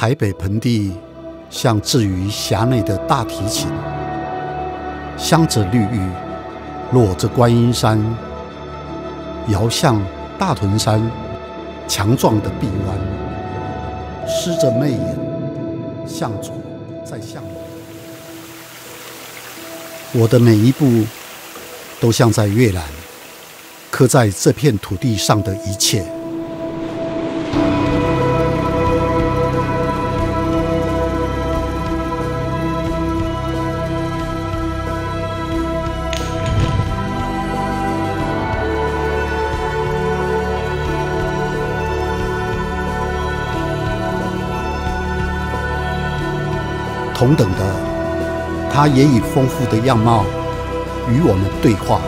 台北盆地像置于匣内的大提琴，镶着绿玉，裸着观音山，遥向大屯山强壮的臂弯，施着媚眼，向左再向右。我的每一步都像在阅览刻在这片土地上的一切。同等的，它也以丰富的样貌与我们对话。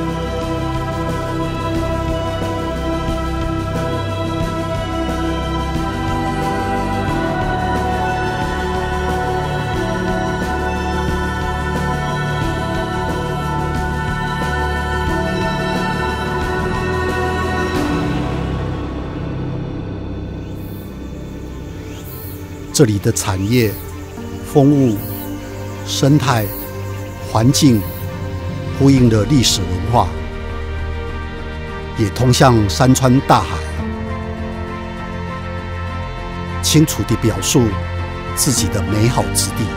这里的产业、风物、生态、环境呼应了历史文化，也通向山川大海，清楚地表述自己的美好之地。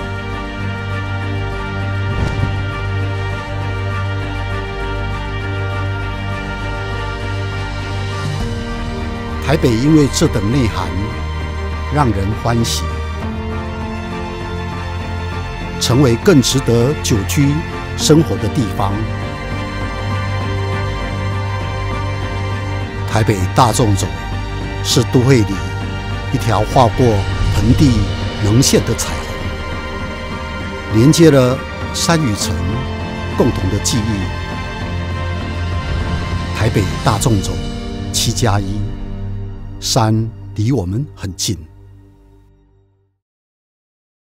台北因为这等内涵，让人欢喜，成为更值得久居生活的地方。台北大纵走是都会里一条划过盆地棱线的彩虹，连接了山与城共同的记忆。台北大纵走7+1，山离我们很近。